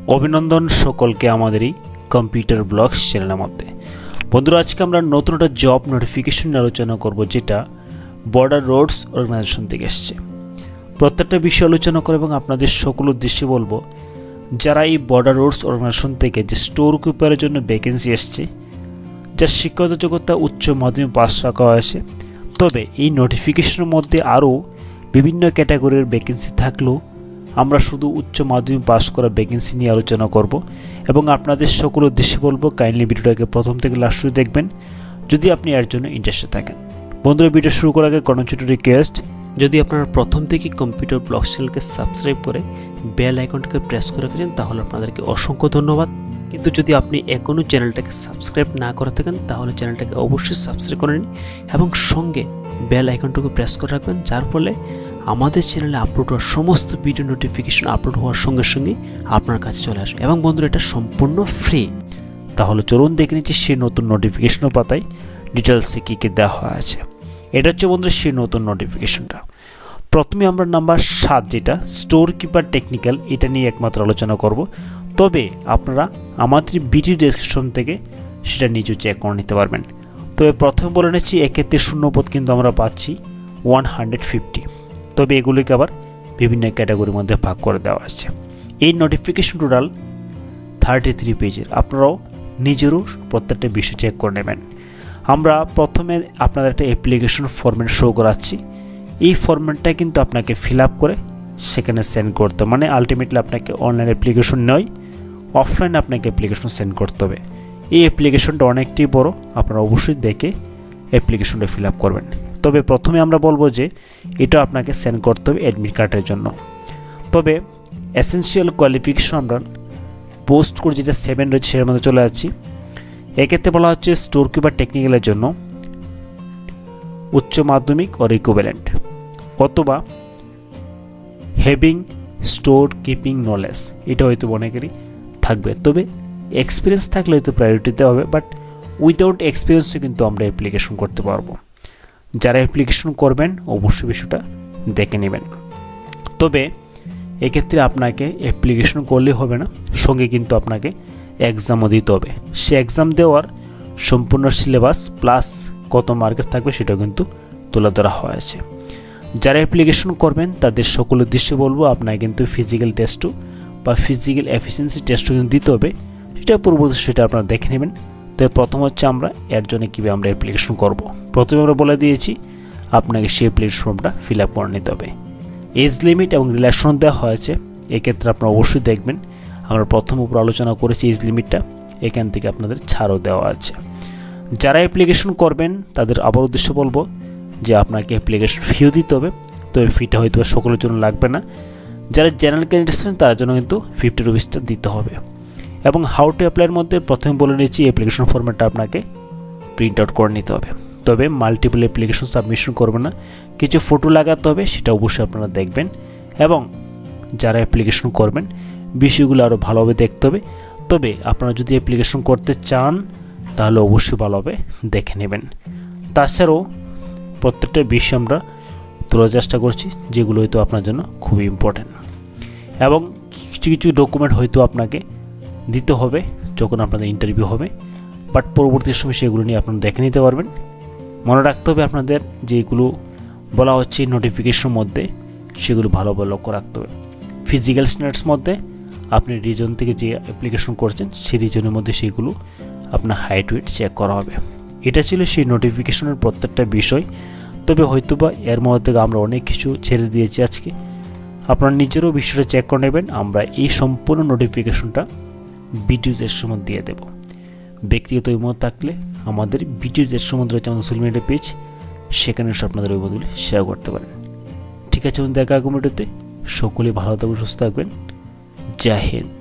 অভিনন্দন সকলকে আমাদের এই কম্পিউটার ব্লগস চ্যানেলের মধ্যে। বন্ধুরা, আজকে আমরা নতুন একটা জব নোটিফিকেশন নিয়ে আলোচনা করব, যেটা বর্ডার রোডস অর্গানাইজেশন থেকে এসেছে। প্রত্যেকটা বিষয় আলোচনা করে এবং আপনাদের সকল উদ্দেশ্যে বলবো, যারা এই বর্ডার রোডস অর্গানাইজেশন থেকে যে স্টোর কিপারের জন্য ভ্যাকেন্সি এসছে, যার শিক্ষাগত যোগ্যতা উচ্চ মাধ্যমিক পাস রাখা হয়েছে, তবে এই নোটিফিকেশনের মধ্যে আরও বিভিন্ন ক্যাটাগরির ভ্যাকেন্সি থাকলেও আমরা শুধু উচ্চ মাধ্যমিক পাস করা ভ্যাকেন্সি নিয়ে আলোচনা করব এবং আপনাদের সকল উদ্দেশ্যে বলবো, কাইন্ডলি ভিডিওটাকে প্রথম থেকে লাস্ট পর্যন্ত দেখবেন যদি আপনি এর জন্য ইন্টারেস্টেড থাকেন। বন্ধুরা, ভিডিও শুরু করার আগে কোনো ছোটো রিকোয়েস্ট, যদি আপনারা প্রথম থেকে কম্পিউটার ব্লগ চ্যানেলকে সাবস্ক্রাইব করে বেল আইকনটাকে প্রেস করে রেখেছেন তাহলে আপনাদেরকে অসংখ্য ধন্যবাদ। কিন্তু যদি আপনি এখনও চ্যানেলটাকে সাবস্ক্রাইব না করে থাকেন তাহলে চ্যানেলটাকে অবশ্যই সাবস্ক্রাইব করে নিন এবং সঙ্গে বেল আইকনটাকে প্রেস করে রাখবেন, যার ফলে আমাদের চ্যানেলে আপলোড হওয়ার সমস্ত ভিডিও নোটিফিকেশন আপলোড হওয়ার সঙ্গে সঙ্গে আপনার কাছে চলে আসবে। এবং বন্ধুরা, এটা সম্পূর্ণ ফ্রি। তাহলে চলুন দেখে নিচ্ছি সেই নতুন নোটিফিকেশনের পাতায় ডিটেলসে কী কী দেওয়া আছে। এটা হচ্ছে বন্ধুরা সেই নতুন নোটিফিকেশনটা। প্রথমে আমরা নাম্বার 7, যেটা স্টোর কিপার টেকনিক্যাল, এটা নিয়ে একমাত্র আলোচনা করব। তবে আপনারা আমাদের ভিডিও ডেসক্রিপশন থেকে সেটা নিজেও চেক করে নিতে পারবেন। তবে প্রথমে বলে নিচ্ছি, এক্ষেত্রে শূন্যপদ কিন্তু আমরা পাচ্ছি 150। তবে এগুলিকে আবার বিভিন্ন ক্যাটাগরির মধ্যে ভাগ করে দেওয়া আছে। এই নোটিফিকেশন টোটাল 33 পেজের। আপনারাও নিজেরও প্রত্যেকটা বিষয় চেক করে নেবেন। আমরা প্রথমে আপনাদের একটা অ্যাপ্লিকেশন ফরম্যাট শো করাচ্ছি। এই ফরম্যাটটা কিন্তু আপনাকে ফিল আপ করে সেখানে সেন্ড করতে হবে। মানে আলটিমেটলি আপনাকে অনলাইন অ্যাপ্লিকেশন নয়, অফলাইন আপনাকে অ্যাপ্লিকেশন সেন্ড করতে হবে। এই অ্যাপ্লিকেশনটা অনেকটাই বড়, আপনারা অবশ্যই দেখে অ্যাপ্লিকেশনটা ফিল আপ করবেন। তবে প্রথমে আমরা বলবো যে এটা আপনাকে সেন্ড করতে হবে অ্যাডমিট কার্ডের জন্য। তবে এসেনশিয়াল কোয়ালিফিকেশন আমরা পোস্ট করে যেটা 7 রয়েছে সেটার মধ্যে চলে যাচ্ছি। এক্ষেত্রে বলা হচ্ছে স্টোর কিপার টেকনিক্যালের জন্য উচ্চ মাধ্যমিক অর ইকুইভ্যালেন্ট অথবা হ্যাভিং স্টোর কিপিং নলেজ, এটা হয়তো অনেকেরই থাকবে। তবে এক্সপিরিয়েন্স থাকলে হয়তো প্রায়োরিটি দেওয়া হবে, বাট উইদাউট এক্সপিরিয়েন্সও কিন্তু আমরা অ্যাপ্লিকেশন করতে পারবো। যারা অ্যাপ্লিকেশন করবেন অবশ্যই বিষয়টা দেখে নেবেন। তবে এক্ষেত্রে আপনাকে অ্যাপ্লিকেশন করলে হবে না, সঙ্গে কিন্তু আপনাকে এক্সামও দিতে হবে। সে এক্সাম দেওয়ার সম্পূর্ণ সিলেবাস প্লাস কত মার্কের থাকবে সেটাও কিন্তু তুলে ধরা হয়েছে। যারা অ্যাপ্লিকেশন করবেন তাদের সকল উদ্দেশ্যে বলবো, আপনাকে কিন্তু ফিজিক্যাল টেস্টও বা ফিজিক্যাল এফিসিয়েন্সি টেস্টও কিন্তু দিতে হবে। সেটা পূর্ববর্তী সেটা আপনারা দেখে নেবেন। তো প্রথম হচ্ছে আমরা এর জন্য কীভাবে আমরা অ্যাপ্লিকেশন করব। প্রথমে আমরা বলে দিয়েছি আপনাকে সেই অ্যাপ্লিকেশন ফর্মটা ফিল আপ করে নিতে হবে। এজ লিমিট এবং রিলেশন দেওয়া হয়েছে, এক্ষেত্রে আপনারা অবশ্যই দেখবেন। আমরা প্রথম উপর আলোচনা করেছি এজ লিমিটটা, এখান থেকে আপনাদের ছাড়ও দেওয়া আছে। যারা অ্যাপ্লিকেশন করবেন তাদের আবার উদ্দেশ্য বলবো যে আপনাকে অ্যাপ্লিকেশন ফিও দিতে হবে। তো এই ফিটা হয়তো সকলের জন্য লাগবে না। যারা জেনারেল ক্যান্ডিডেট আছেন তার জন্য কিন্তু 50 রুপিসটা দিতে হবে। এবং হাউ টু অ্যাপ্লাইয়ের মধ্যে প্রথমে বলে নিচ্ছি অ্যাপ্লিকেশন ফরম্যাটটা আপনাকে প্রিন্ট আউট করে নিতে হবে। তবে মাল্টিপল অ্যাপ্লিকেশন সাবমিশন করবেন না, কিছু ফটো লাগাতে হবে, সেটা অবশ্যই আপনারা দেখবেন। এবং যারা অ্যাপ্লিকেশন করবেন বিষয়গুলো আরও ভালোভাবে দেখতে হবে। তবে আপনারা যদি অ্যাপ্লিকেশন করতে চান তাহলে অবশ্যই ভালোভাবে দেখে নেবেন। তাছাড়াও প্রত্যেকটা বিষয় আমরা তোলার চেষ্টা করছি যেগুলো হয়তো আপনার জন্য খুবই ইম্পর্ট্যান্ট। এবং কিছু কিছু ডকুমেন্ট হয়তো আপনাকে দিতে হবে যখন আপনাদের ইন্টারভিউ হবে, বাট পরবর্তী সময় সেগুলো নিয়ে আপনারা দেখে নিতে পারবেন। মনে রাখতে হবে আপনাদের যেগুলো বলা হচ্ছে নোটিফিকেশনের মধ্যে সেগুলো ভালোভাবে লক্ষ্য রাখতে হবে। ফিজিক্যাল স্ট্যান্ডার্ডস মধ্যে আপনি রিজন থেকে যে অ্যাপ্লিকেশন করছেন সেই রিজনের মধ্যে সেগুলো আপনার হাইট ওয়েট চেক করা হবে। এটা ছিল সেই নোটিফিকেশনের প্রত্যেকটা বিষয়। তবে হয়তোবা এর মধ্যে থেকে আমরা অনেক কিছু ছেড়ে দিয়েছি আজকে, আপনারা নিজেরও বিষয়টা চেক করে নেবেন। আমরা এই সম্পূর্ণ নোটিফিকেশনটা ভিডিও ডেসক্রিপশন দিয়ে দেব। ব্যক্তিগত অভিমত থাকলে আমাদের ভিডিও ডেসক্রিপশন রয়েছে আমাদের সোশ্যাল মিডিয়া পেজ, সেখানে আপনাদের অভিমতগুলি শেয়ার করতে পারেন। ঠিক আছে, দেখা আগামী ভিডিওতে। সকলেই ভালো থাকবেন, সুস্থ থাকবেন। জয় হিন্দ।